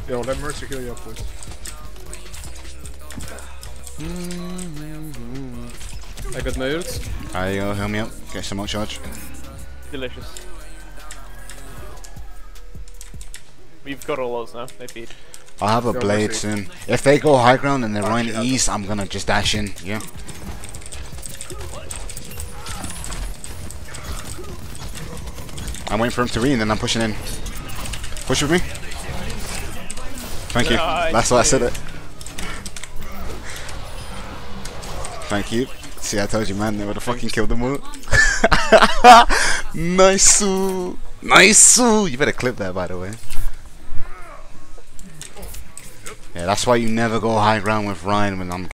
Yo, let Mercy heal you up, please. I got my ults. There you go, heal me up. Get some more charge. Delicious. We've got all those now. They feed. I'll have a Go blade Mercy. soon. If they go high ground and they're running shit, east, I'm gonna just dash in. Yeah. I'm waiting for him to read and then I'm pushing in. Push with me. Thank you. Nice. That's why I said it. Thank you. See, I told you, man. They would have fucking killed them all. Nice. Nice. You better clip that, by the way. Yeah, that's why you never go high ground with Ryan when I'm